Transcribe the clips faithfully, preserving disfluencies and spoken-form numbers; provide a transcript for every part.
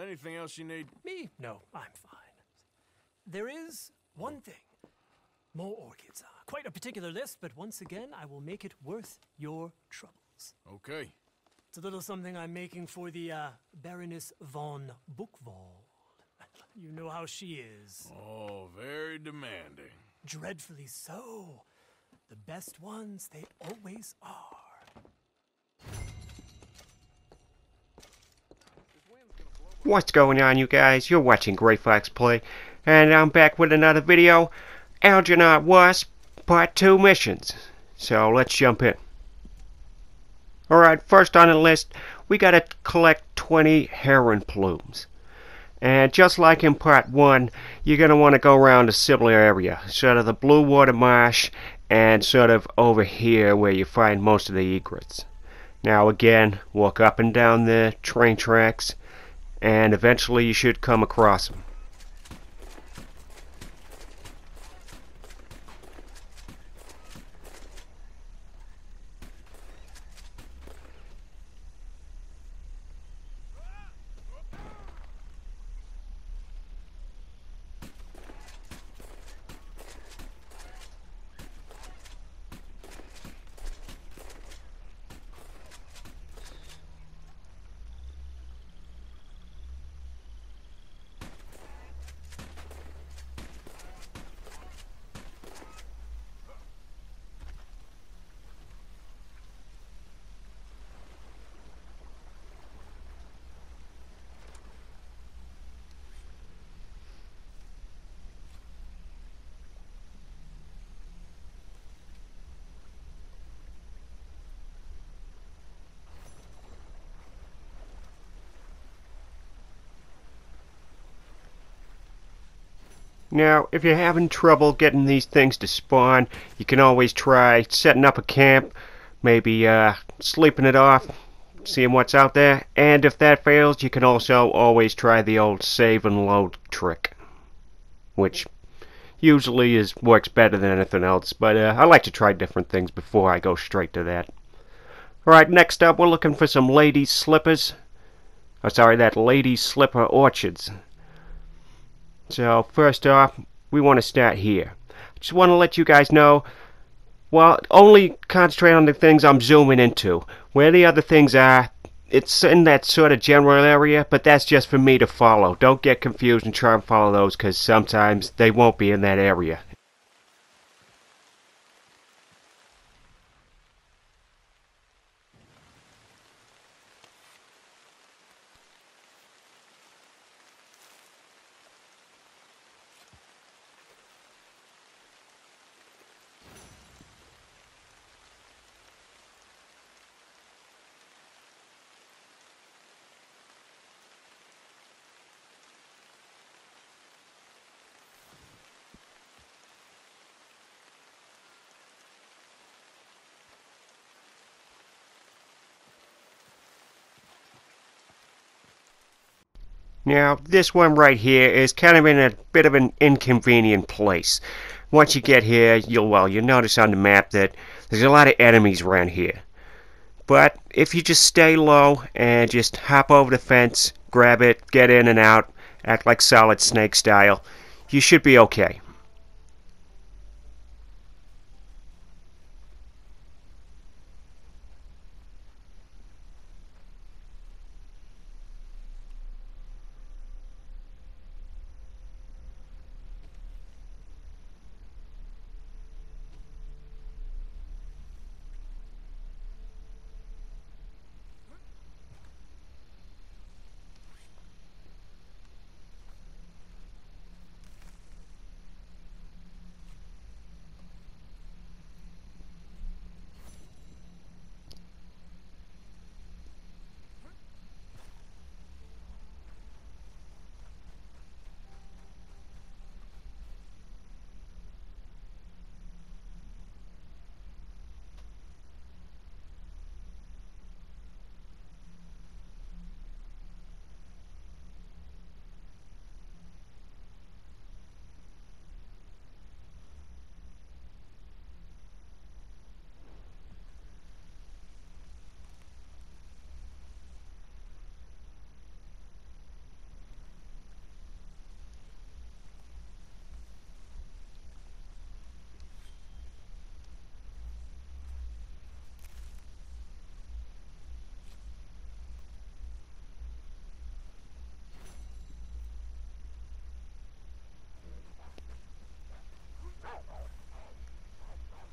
Anything else you need? Me? No, I'm fine. There is one thing. More orchids. Uh, quite a particular list, but once again, I will make it worth your troubles. Okay. It's a little something I'm making for the uh, Baroness von Buchwald. You know how she is. Oh, very demanding. Dreadfully so. The best ones, they always are. What's going on, you guys? You're watching GreyFox Play, and I'm back with another video. Algernon Wasp Part two Missions. So let's jump in. Alright, first on the list, we gotta collect twenty heron plumes. And just like in Part one, you're gonna want to go around a similar area, sort of the Blue Water Marsh, and sort of over here where you find most of the egrets. Now again, walk up and down the train tracks, and eventually you should come across them. Now, if you're having trouble getting these things to spawn, you can always try setting up a camp, maybe uh, sleeping it off, seeing what's out there, and if that fails, you can also always try the old save and load trick, which usually is works better than anything else, but uh, I like to try different things before I go straight to that. Alright, next up we're looking for some ladies' slippers. Oh, sorry, that ladies' slipper orchids. So, first off, we want to start here. Just want to let you guys know, well, only concentrate on the things I'm zooming into. Where the other things are, it's in that sort of general area, but that's just for me to follow. Don't get confused and try and follow those, because sometimes they won't be in that area. Now, this one right here is kind of in a bit of an inconvenient place. Once you get here, you'll, well, you'll notice on the map that there's a lot of enemies around here. But if you just stay low and just hop over the fence, grab it, get in and out, act like Solid Snake style, you should be okay.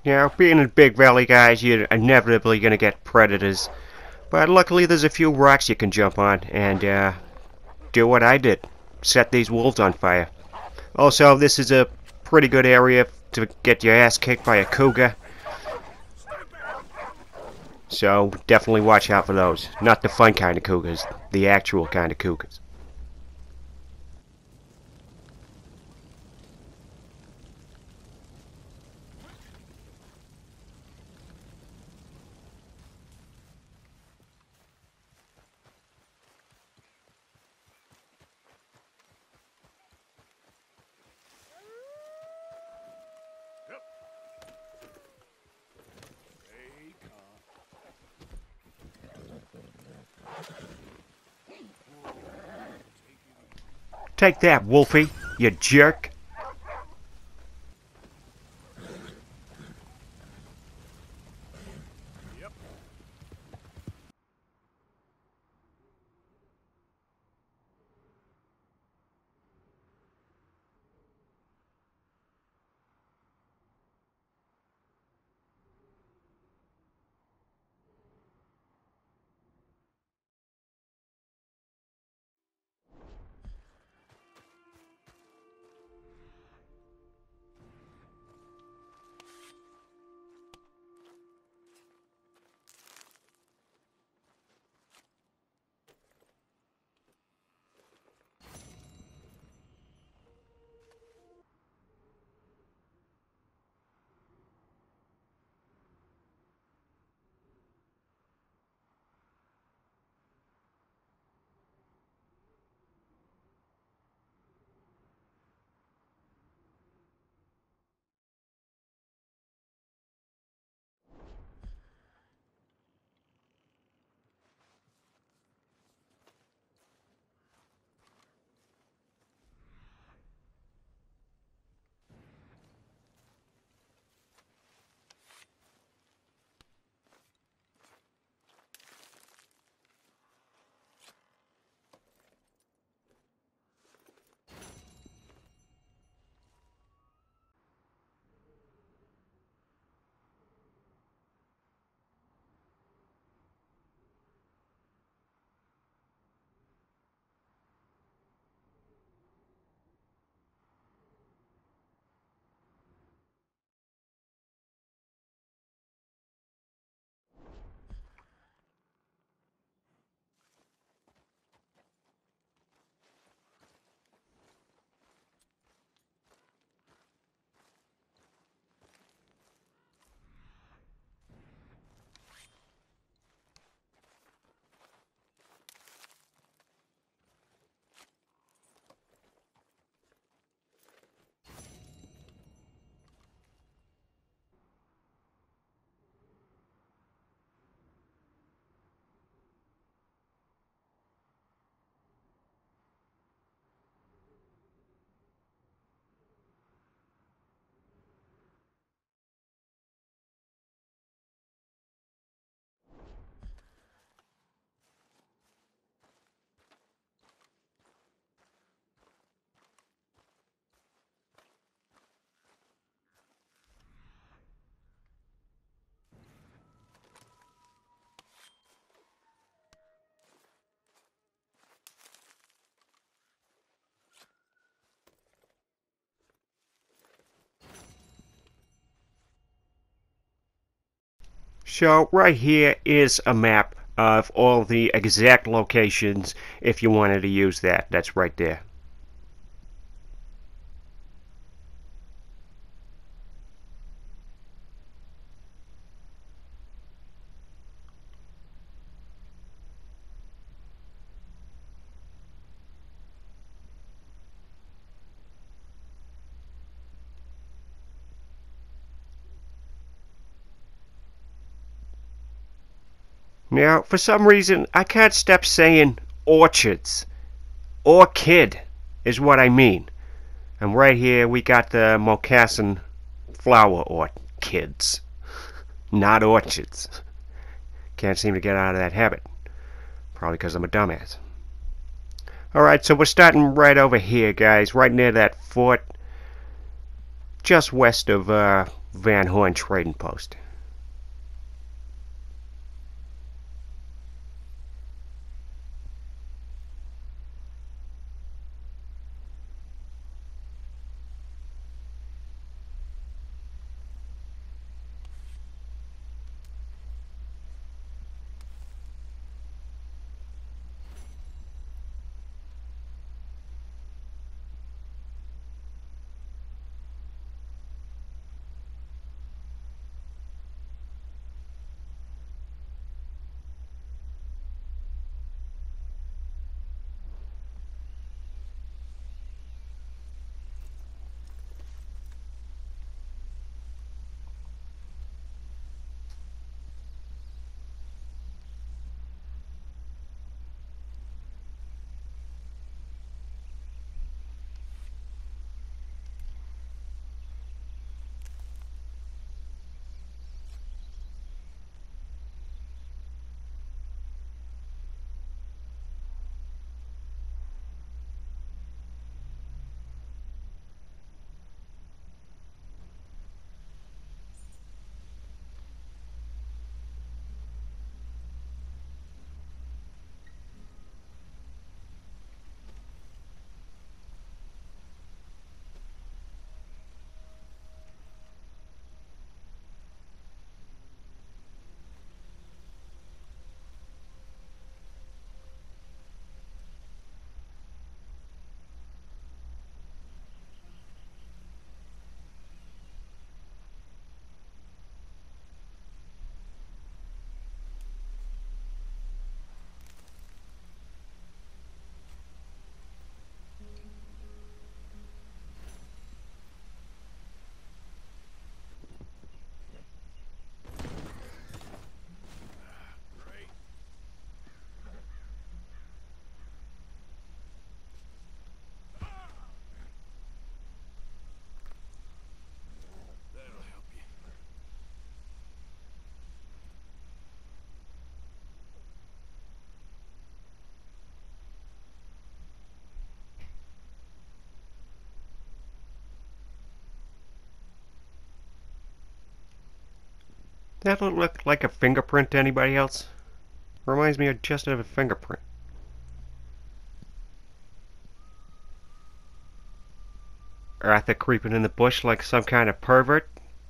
You know, being in Big Valley, guys, you're inevitably going to get predators. But luckily there's a few rocks you can jump on and uh, do what I did. Set these wolves on fire. Also, this is a pretty good area to get your ass kicked by a cougar. So definitely watch out for those. Not the fun kind of cougars, the actual kind of cougars. Take that, Wolfie, you jerk. So right here is a map of all the exact locations if you wanted to use that. That's right there. Now, for some reason, I can't stop saying orchards. Orchid is what I mean. And right here, we got the Moccasin flower orchids, not orchids. Can't seem to get out of that habit. Probably because I'm a dumbass. Alright, so we're starting right over here, guys, right near that fort. just west of uh, Van Horn Trading Post. That don't look like a fingerprint to anybody else. Reminds me of just of a fingerprint. Arthur creeping in the bush like some kind of pervert.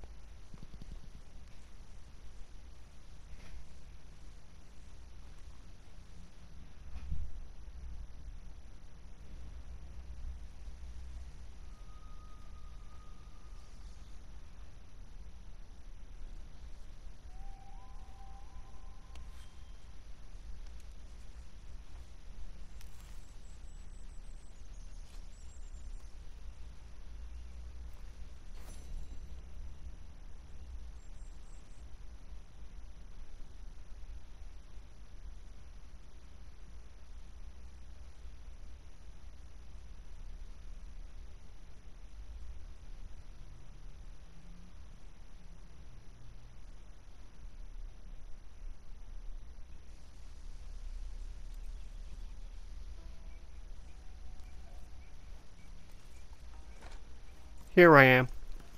Here I am.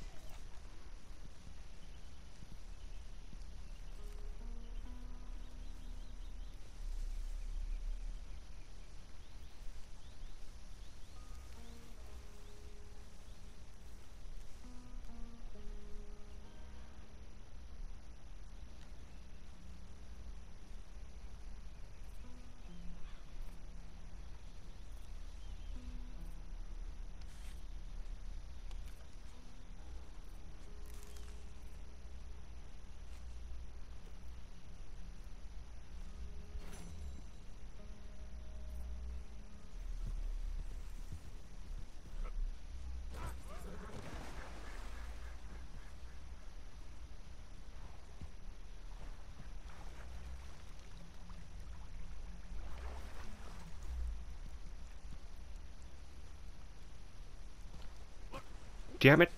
Damn it.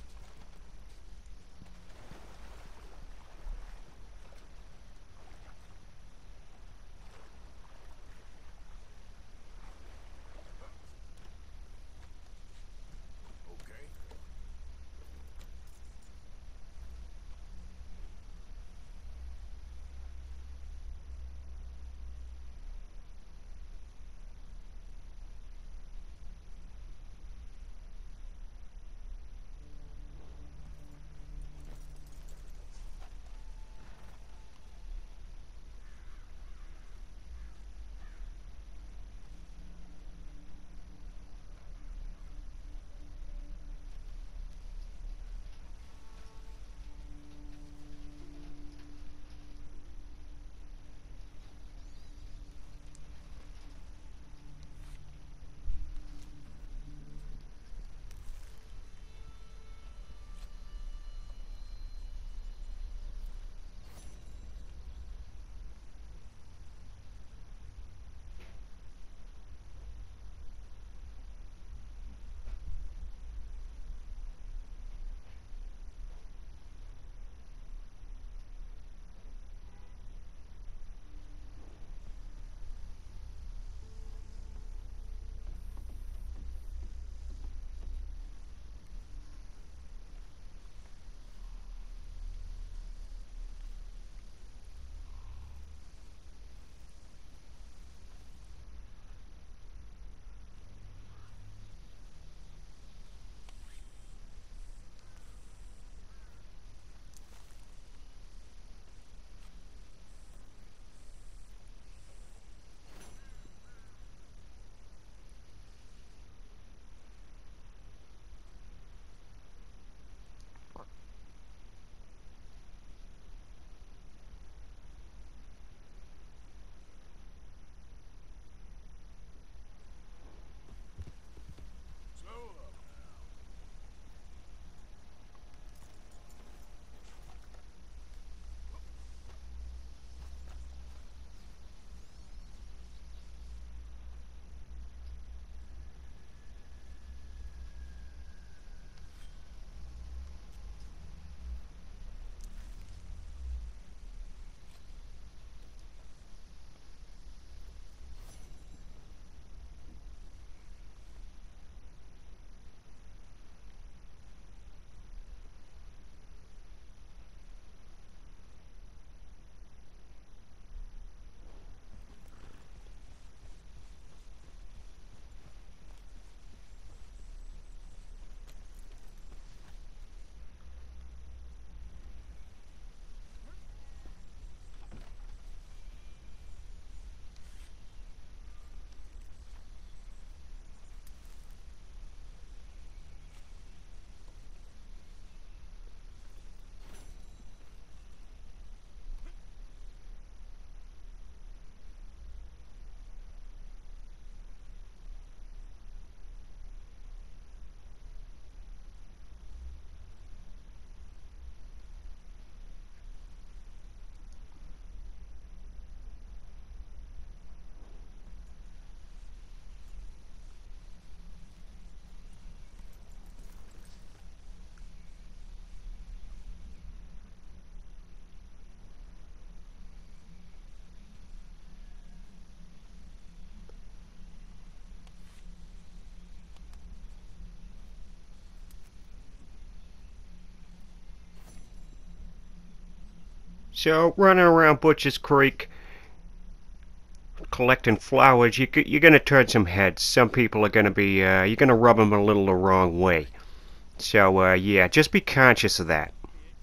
So running around Butcher's Creek collecting flowers, you, you're going to turn some heads. Some people are going to be, uh, you're going to rub them a little the wrong way. So, uh, yeah, just be conscious of that.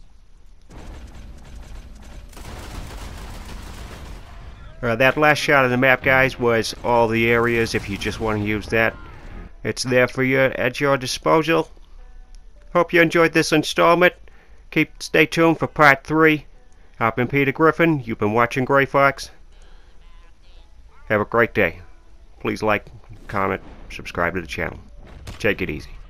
Uh, that last shot of the map, guys, was all the areas. If you just want to use that, it's there for you at your disposal. Hope you enjoyed this installment. Keep stay tuned for part three. I've been Peter Griffin. You've been watching Gray Fox. Have a great day. Please like, comment, subscribe to the channel. Take it easy.